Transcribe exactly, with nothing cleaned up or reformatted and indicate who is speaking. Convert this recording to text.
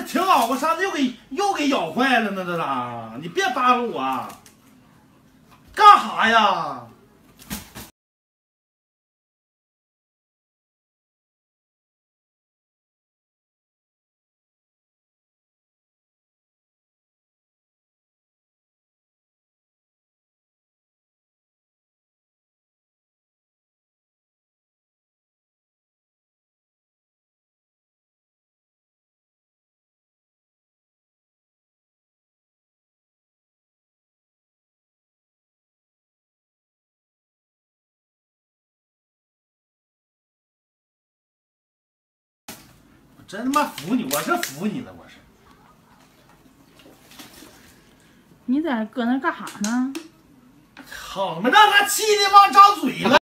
Speaker 1: 挺好，我上次又给又给咬坏了呢，这咋？你别扒拉我，干啥呀？真他妈服你！我是服你了，我是。
Speaker 2: 你在搁那干啥呢？
Speaker 1: 好嘛，让他气的忘张嘴了。